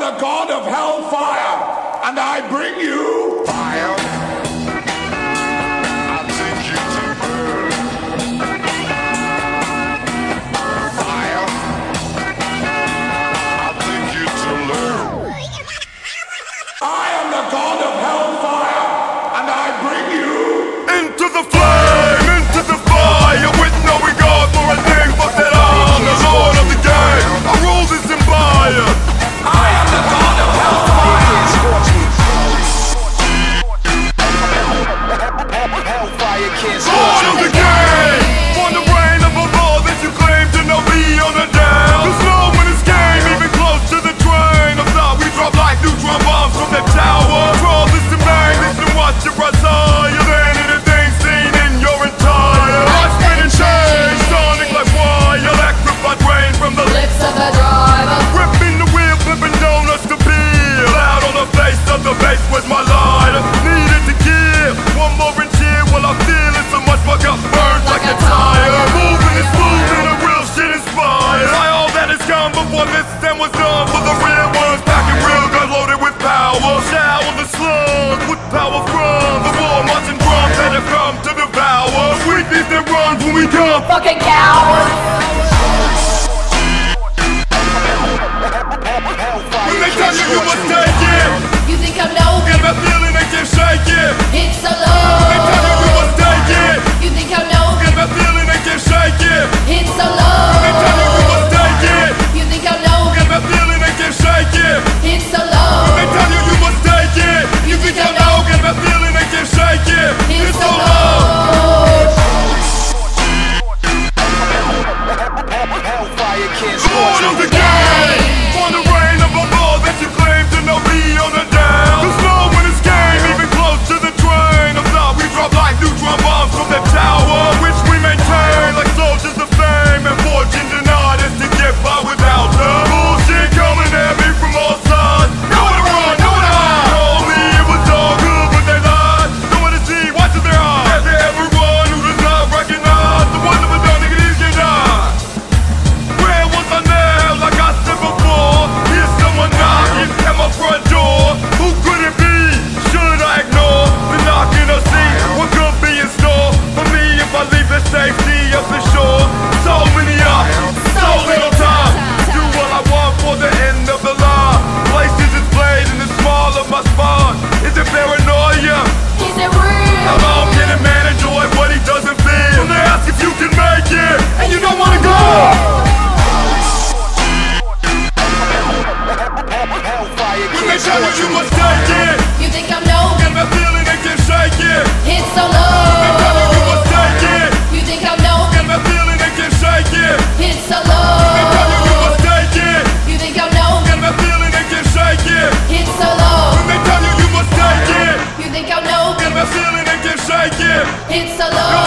the god of Hellfire, and I bring you fire. I take you to burn. Fire. I take you to learn. I am the god of Hellfire, and I bring you into the flame, into the fire, with no regard for a thing but that I'm the lord of the game. I rule this empire. I am the god of Hellfire. Hellfire can't scorch me. Lord of the game. On the reign of a law that you claim to know me on the down. There's no one is game, even close to the train of thought. We drop like neutron bombs from the tower. Draw this to man, listen, watch your rise higher than anything seen in your entire life. Spinning change, sonic like wire, electrified rain from the lips of the driver. Ripping the wheel, flipping donuts to peel. Out on the face of the base with my lighter. Needed to give one more and cheer while I feel it so much my gut burns like a tire. Moving is moving, a real shit inspired. By all that has come before this and was done for the real ones. Packing real guns loaded with power. Shower the slugs with power from the war marching drums that have come to devour. Sweet beats that runs when we come. Fucking coward. When they tell you you must take it, You think I'm no get that feeling they can shake it. It's so When they tell you you low. must take it, You think I'm no get that feeling they can shake it. It's so When they tell you you low. must take it, You think I'm no get that feeling they can shake it. It's so When they low. tell you you must take it, you think I know, get that feeling they can shake it. It's so low. low. Hellfire can't Lord scorch of the me. game, on the reign of a law that you claim to know me on the down. There's no one is game, even close to the train of thought. We drop like neutron bombs from the tower, which we maintain like soldiers of fame, and fortune denied us to get by without the bullshit coming at me from all sides. Nowhere to run, nowhere to hide. Told me it was all good, but they lied. Nowhere to see, watching their eyes. As everyone who does not recognize the one that was done, nigga, these can die. Where was I now? Like I said before, here's someone knocking at my front door. Who could it be? Should I ignore the knocking or see what could be in store for me if I leave the safety of the shore? So many options, so little time. Do what I want for the end of the line. Places is played in the small of my spine. Is it paranoia? Is it real? How long can a man enjoy what he doesn't feel? When they ask if you can make it, and you don't wanna go. Hellfire When they can't tell you scorch you me. must take it, You think I'm no get that feeling they can shake it. It's so They tell you you low. must take it, You think I'm no get that feeling they can shake it. It's so They tell you you low. must take it, You think I'm no get that feeling they can shake it. It's so low. When they tell you you must take it, You think I'm no get that feeling they can shake it. It's so low.